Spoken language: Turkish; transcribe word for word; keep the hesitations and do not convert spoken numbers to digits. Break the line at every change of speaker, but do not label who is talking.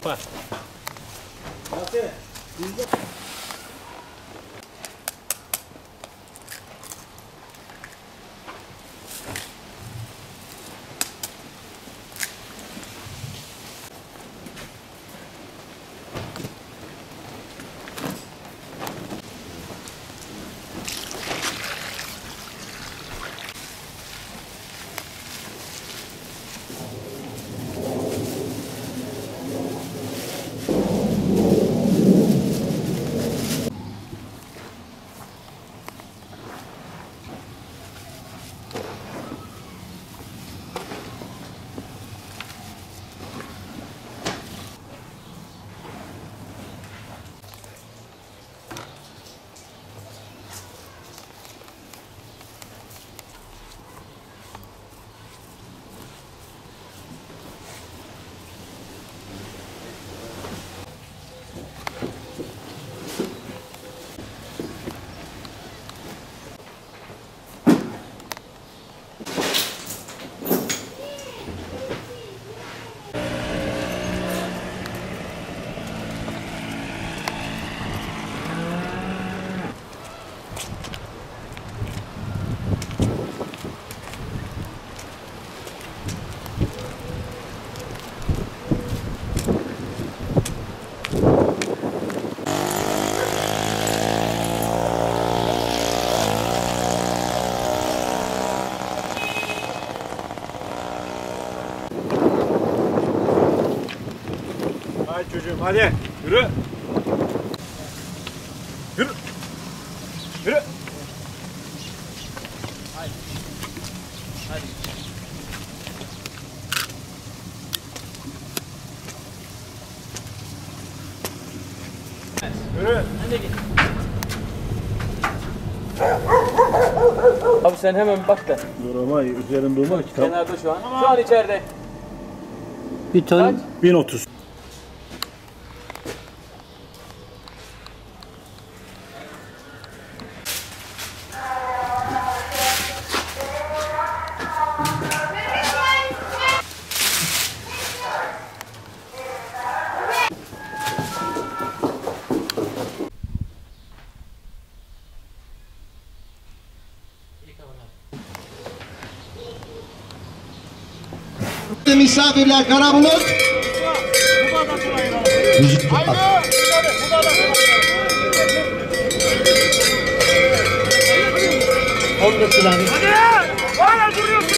Bak. Nasıl? Bizde. Hadi çocuğum hadi yürü. Yürü. Yürü. Hadi. Hadi. Yürü. Hadi git.
Abi sen hemen bak da.
Dur ama üzerinde olma kitap.
Kenarda şu an. Şu an içeride.
Bir tane bin otuz.
Misafirler Karabulut.
on dört lira.